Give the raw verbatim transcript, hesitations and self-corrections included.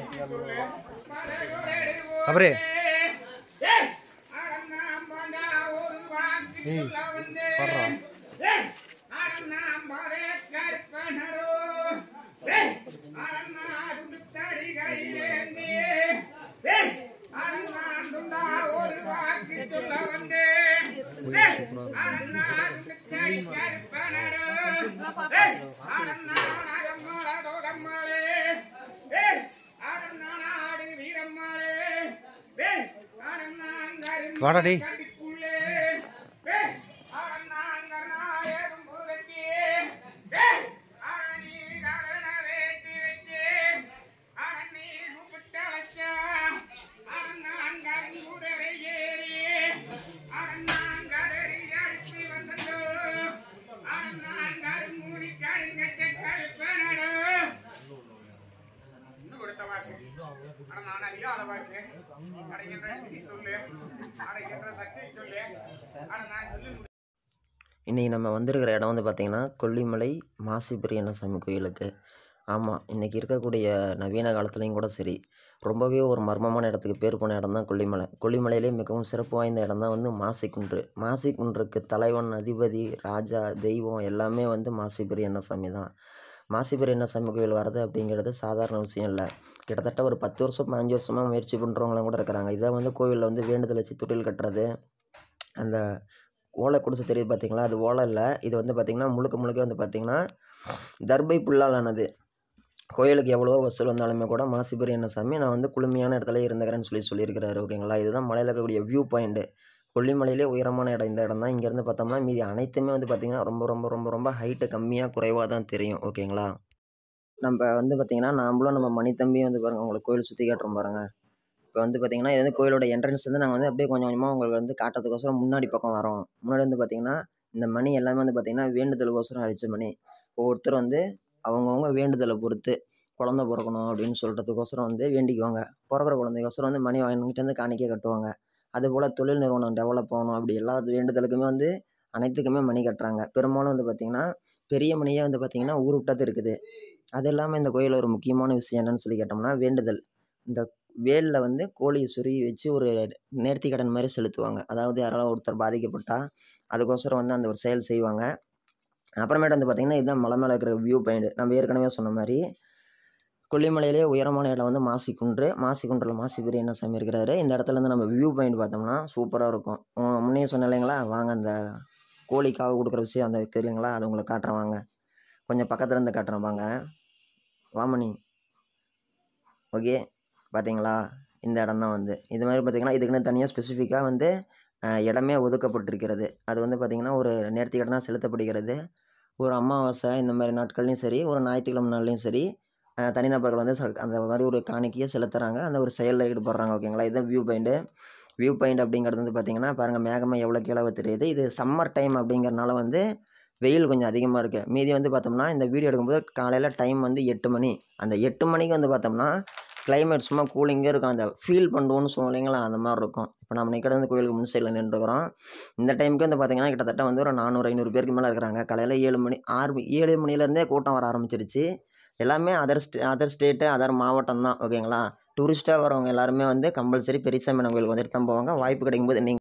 சபரி பர்றா வாடாடி இன்றைக்கி நம்ம வந்திருக்கிற இடம் வந்து பார்த்திங்கன்னா கொல்லிமலை மாசி பிரியண்ணசாமி கோயிலுக்கு. ஆமாம், இன்றைக்கி இருக்கக்கூடிய நவீன காலத்துலேயும் கூட சரி, ரொம்பவே ஒரு மர்மமான இடத்துக்கு பேர் போன இடம் தான் கொல்லிமலை. கொல்லிமலையிலே மிகவும் சிறப்பு வாய்ந்த இடம் தான் வந்து மாசிக்குன்று. மாசிக்குன்றுக்கு தலைவன், அதிபதி, ராஜா, தெய்வம் எல்லாமே வந்து மாசி பிரியண்ணசாமி தான். மாசி பிரியண்ணசாமி கோயில் வர்றது அப்படிங்கிறது சாதாரண விஷயம் இல்லை. கிட்டத்தட்ட ஒரு பத்து வருஷம் பதினஞ்சு வருஷமாக முயற்சி பண்ணுறவங்களாம் கூட இருக்கிறாங்க. இதை வந்து கோவிலில் வந்து வேண்டுதல் வச்சு தொட்டில் கட்டுறது, அந்த ஓலை குடிசை தெரியுது பார்த்திங்களா, அது ஓலை இல்லை, இது வந்து பார்த்திங்கன்னா முழுக்க முழுக்க வந்து பார்த்திங்கன்னா தர்பை புல்லாலானது. கோயிலுக்கு எவ்வளோ வசூல் வந்தாலுமே கூட மாசி பிரியண்ணசாமி நான் வந்து குளுமையான இடத்துல இருந்துக்கிறேன்னு சொல்லி சொல்லியிருக்கிறாரு. ஓகேங்களா, இதுதான் மலையில் இருக்கக்கூடிய வியூ பாயிண்ட்டு. கொல்லிமலையிலே உயரமான இடம் இந்த இடம் தான். இங்கேருந்து பார்த்தோம்னா மீதி அனைத்துமே வந்து பார்த்திங்கன்னா ரொம்ப ரொம்ப ரொம்ப ரொம்ப ஹைட்டு கம்மியாக குறைவாக தான் தெரியும். ஓகேங்களா, நம்ம வந்து பார்த்திங்கன்னா நாம்ளும் நம்ம மணித்தம்பியும் வந்து பாருங்கள் உங்களுக்கு கோயில் சுற்றி காட்டுறோம் பாருங்கள். இப்போ வந்து பார்த்திங்கன்னா இது வந்து கோயிலோட என்ட்ரன்ஸ் வந்து நாங்கள் வந்து அப்படியே கொஞ்சம் கொஞ்சமாக உங்களுக்கு வந்து காட்டுறதுக்கோசரம் முன்னாடி பக்கம் வரோம். முன்னாடி வந்து பார்த்திங்கன்னா இந்த மணி எல்லாமே வந்து பார்த்திங்கன்னா வேண்டுதலுக்கோசரம் அடித்த மணி. ஒவ்வொருத்தர் வந்து அவங்கவுங்க வேண்டுதலை பொறுத்து குழந்த பிறக்கணும் அப்படின்னு சொல்கிறதுக்கோசரம் வந்து வேண்டிக்குவாங்க. பிறக்கிற குழந்தைக்கோசரம் வந்து மணி வாங்கிட்டு வந்து காணிக்கை கட்டுவாங்க. அதுபோல் தொழில் நிறுவனம் டெவலப் ஆகணும் அப்படி எல்லா வேண்டுதலுக்குமே வந்து அனைத்துக்குமே மணி கட்டுறாங்க. பெரும்பாலும் வந்து பார்த்திங்கன்னா பெரிய மணியே வந்து பார்த்திங்கன்னா ஊர் விட்டது இருக்குது. அது இல்லாமல் இந்த கோயிலில் ஒரு முக்கியமான விஷயம் என்னென்னு சொல்லி கேட்டோம்னா வேண்டுதல். இந்த வேலில் வந்து கோழியை சொருகி வச்சு ஒரு நேர்த்தி கடன் மாதிரி செலுத்துவாங்க. அதாவது யாராவது ஒருத்தர் பாதிக்கப்பட்டால் அதுக்கோசரம் வந்து அந்த ஒரு செயல் செய்வாங்க. அப்புறமேட்டு வந்து பார்த்திங்கன்னா இதுதான் மலை மேலே இருக்கிற வியூ பாயிண்ட். நம்ம ஏற்கனவே சொன்ன மாதிரி கொல்லிமலையிலே உயரமான இடம் வந்து மாசிக்குன்று. மாசிக்குன்றில் மாசி பிரியண்ணசாமி இருக்கிறாரு. இந்த இடத்துலேருந்து நம்ம வியூ பாயிண்ட் பார்த்தோம்னா சூப்பராக இருக்கும். முன்னே சொன்ன இல்லைங்களா, வாங்க அந்த கோழி காவு கொடுக்குற விஷயம் அந்த தெரியுங்களா, அது உங்களுக்கு காட்டுறேன் வாங்க. கொஞ்சம் பக்கத்துலேருந்து காட்டுறேன் வாங்க. வாமணி ஓகே, பார்த்தீங்களா, இந்த இடம் தான் வந்து இது மாதிரி பார்த்திங்கன்னா இதுக்குன்னு தனியாக ஸ்பெசிஃபிக்காக வந்து இடமே ஒதுக்கப்பட்டிருக்கிறது. அது வந்து பார்த்திங்கன்னா ஒரு நேர்த்திக்கடனாக செலுத்தப்படுகிறது. ஒரு அமாவாசை இந்த மாதிரி நாட்கள்லையும் சரி, ஒரு ஞாயிற்றுக்கிழமை நாள்லையும் சரி, தனிநபர்கள் வந்து அந்த மாதிரி ஒரு காணிக்கையை செலுத்துகிறாங்க, அந்த ஒரு செயலில் ஈடுபடுறாங்க. ஓகேங்களா, இதுதான் வியூ பாயிண்ட்டு. வியூ பாயிண்ட் அப்படிங்கிறது வந்து பார்த்திங்கன்னா பாருங்கள் மேகமாக எவ்வளோ கீழே தெரியுது. இது சம்மர் டைம் அப்படிங்கிறனால வந்து வெயில் கொஞ்சம் அதிகமாக இருக்குது. மீதி வந்து பார்த்தோம்னா இந்த வீடியோ எடுக்கும்போது காலையில் டைம் வந்து எட்டு மணி. அந்த எட்டு மணிக்கு வந்து பார்த்தோம்னா கிளைமேட் சும்மா கூலிங்கே இருக்கும். அந்த ஃபீல் பண்ணுவோன்னு சொல்லுவோம் இல்லைங்களா, அந்த மாதிரி இருக்கும். இப்போ நம்ம நிற்கிறது வந்து கோயிலுக்கு முன் சைடில் நின்றுக்கிறோம். இந்த டைமுக்கு வந்து பார்த்திங்கன்னா கிட்டத்தட்ட வந்து ஒரு நானூறு ஐநூறு பேருக்கு மேலே இருக்கிறாங்க. காலையில் ஏழு மணி ஆறு ஏழு மணிலேருந்தே கூட்டம் வர ஆரம்பிச்சிருச்சு. எல்லாமே other state other state other மாவட்டம் தான். ஓகேங்களா, டூரிஸ்ட்டாக வரவங்க எல்லாருமே வந்து கம்பல்சரி பெரியசாமி கோயிலுக்கு வந்துட்டு தான் போவாங்க. வாய்ப்பு கிடைக்கும்போது நீங்கள்